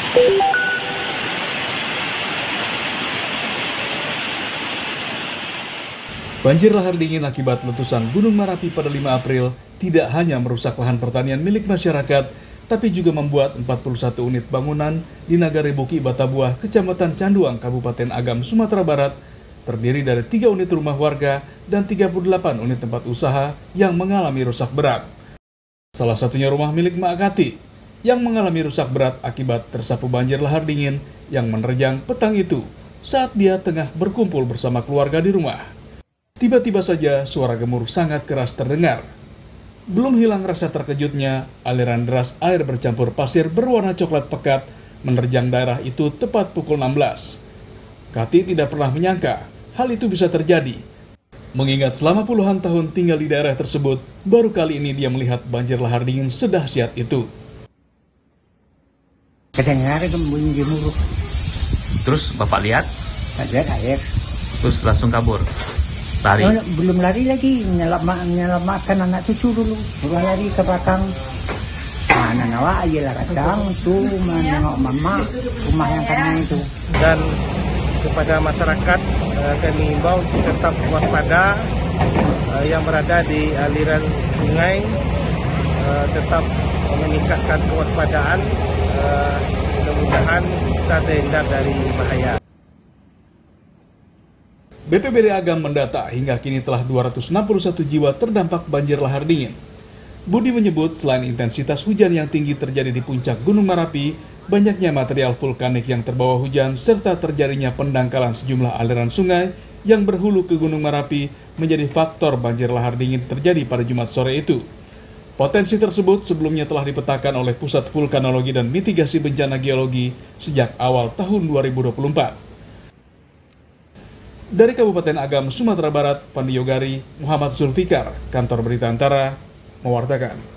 Banjir lahar dingin akibat letusan Gunung Merapi pada 5 April tidak hanya merusak lahan pertanian milik masyarakat, tapi juga membuat 41 unit bangunan di Nagari Buki Batabuah, Kecamatan Canduang, Kabupaten Agam, Sumatera Barat, terdiri dari 3 unit rumah warga dan 38 unit tempat usaha yang mengalami rusak berat. Salah satunya rumah milik Mak Kati yang mengalami rusak berat akibat tersapu banjir lahar dingin yang menerjang petang itu saat dia tengah berkumpul bersama keluarga di rumah. Tiba-tiba saja suara gemuruh sangat keras terdengar. Belum hilang rasa terkejutnya, aliran deras air bercampur pasir berwarna coklat pekat menerjang daerah itu tepat pukul 16. Kati tidak pernah menyangka hal itu bisa terjadi. Mengingat selama puluhan tahun tinggal di daerah tersebut, baru kali ini dia melihat banjir lahar dingin sedahsyat itu. Kedengar bunyi gemuruh. Terus Bapak lihat? Ada air. Terus langsung kabur? Lari? Oh, belum lari lagi, menyelamatkan anak cucu dulu. Baru lari ke belakang. Mana nawa aja lah kadang tuh menengok mama rumah yang kanan itu. Dan kepada masyarakat kami himbau tetap waspada yang berada di aliran sungai, tetap meningkatkan kewaspadaan, mudah-mudahan kita terhindar dari bahaya. BPBD Agam mendata hingga kini telah 261 jiwa terdampak banjir lahar dingin. Budi menyebut selain intensitas hujan yang tinggi terjadi di puncak Gunung Merapi, banyaknya material vulkanik yang terbawa hujan serta terjadinya pendangkalan sejumlah aliran sungai yang berhulu ke Gunung Merapi menjadi faktor banjir lahar dingin terjadi pada Jumat sore itu. Potensi tersebut sebelumnya telah dipetakan oleh Pusat Vulkanologi dan Mitigasi Bencana Geologi sejak awal tahun 2024. Dari Kabupaten Agam, Sumatera Barat, Pandi Yogari, Muhammad Zulfikar, Kantor Berita Antara, mewartakan.